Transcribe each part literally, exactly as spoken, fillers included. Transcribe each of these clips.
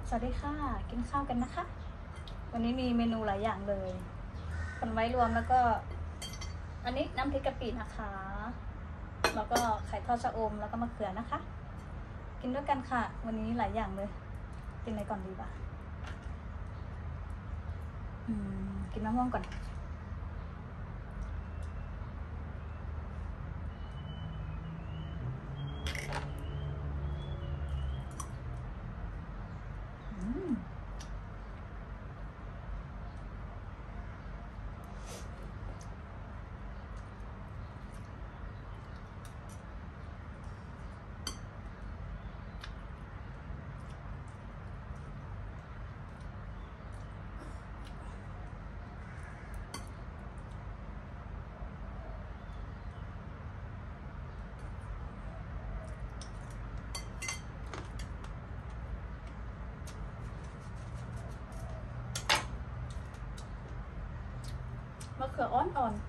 สวัสดีค่ะกินข้าวกันนะคะวันนี้มีเมนูหลายอย่างเลยคนไว้รวมแล้วก็อันนี้น้ำพริกกะปินะคะแล้วก็ไข่ทอดชะอมแล้วก็มะเขือนะคะกินด้วยกันค่ะวันนี้หลายอย่างเลยกินอะไรก่อนดีบ้างอืมกินมะม่วงก่อนมะเขืออ่อนๆ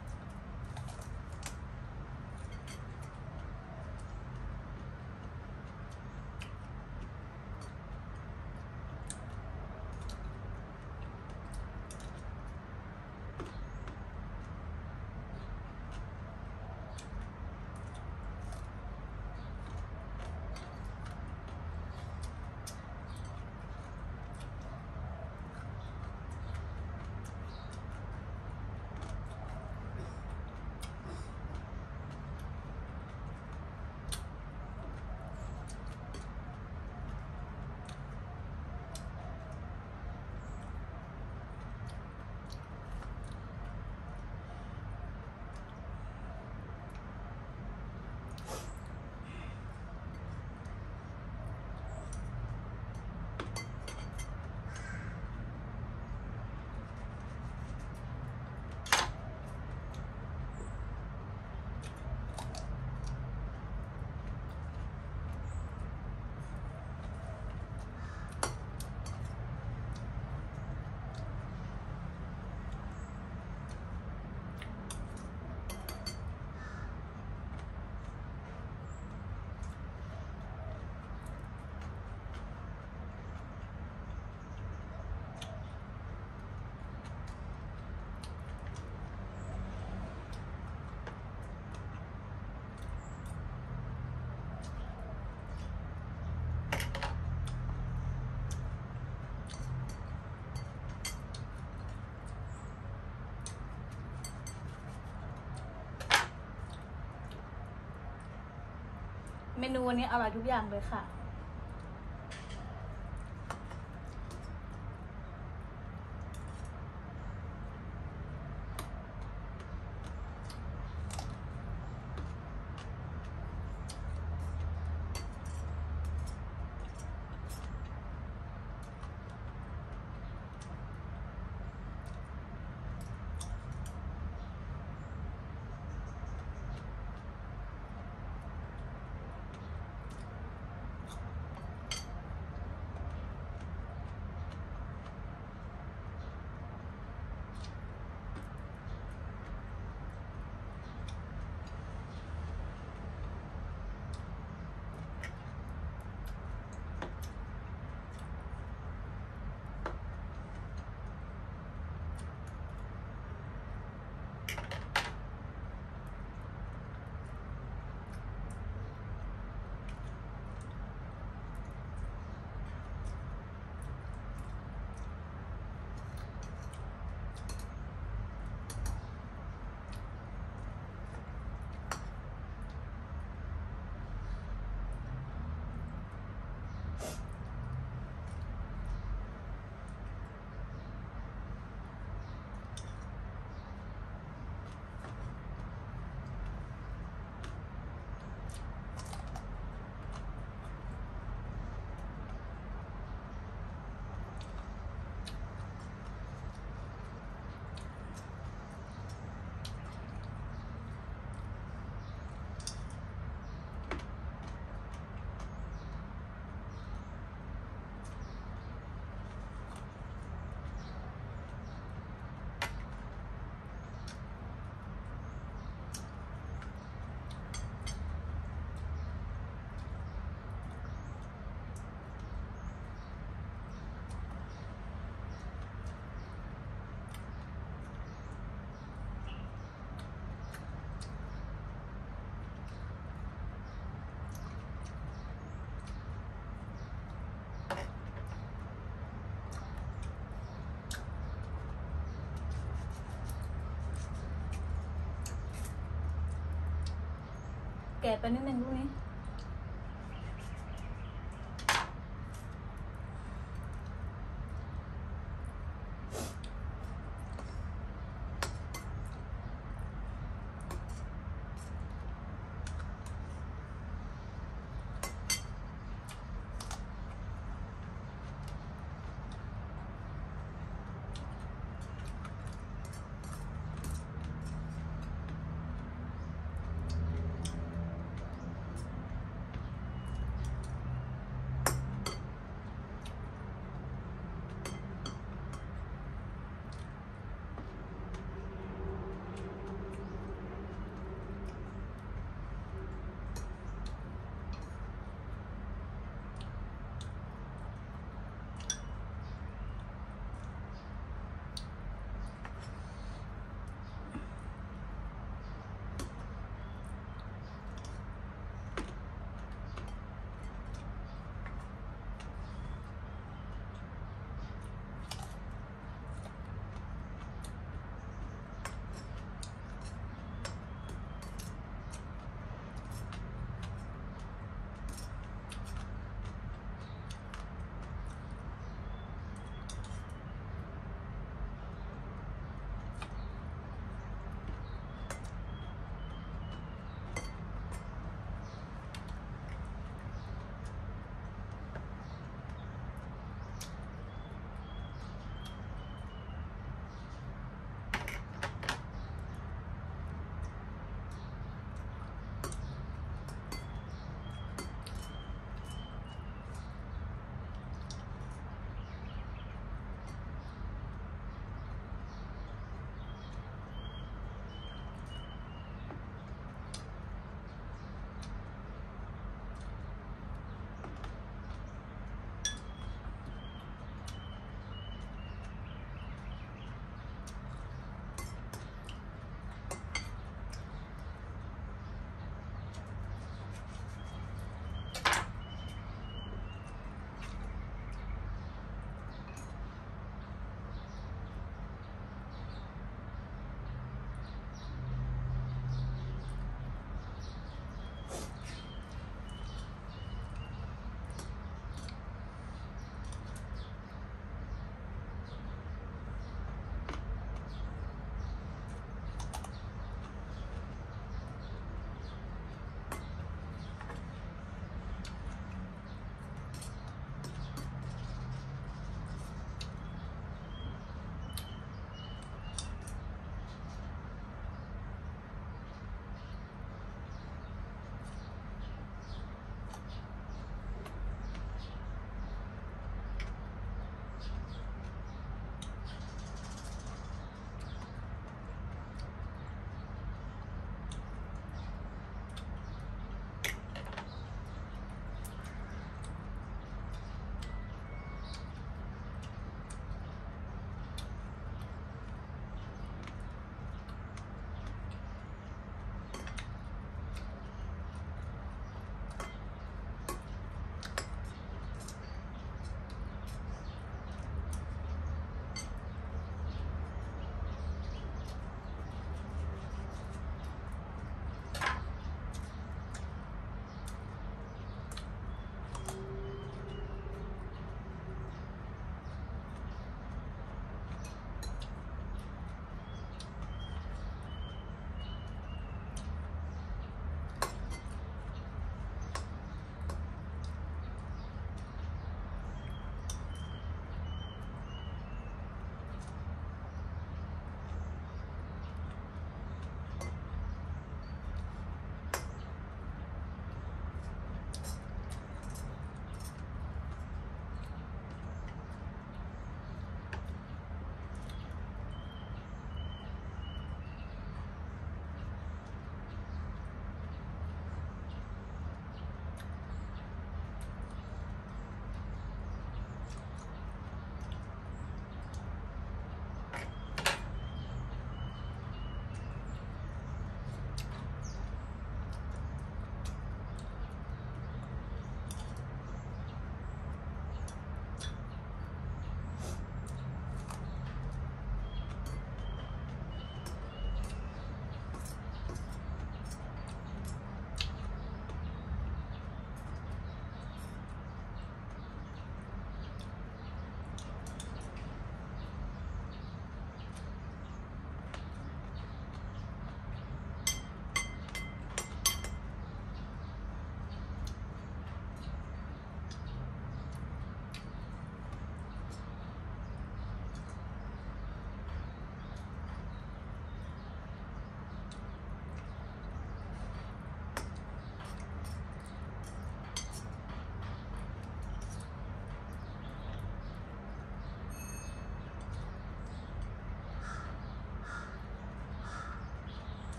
เมนูวันนี้อร่อยทุกอย่างเลยค่ะแก่ไปนิดนึงลูกนี้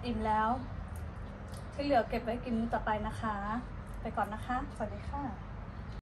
อิ่มแล้ว ที่เหลือเก็บไว้กินมื้อต่อไปนะคะ ไปก่อนนะคะ สวัสดีค่ะ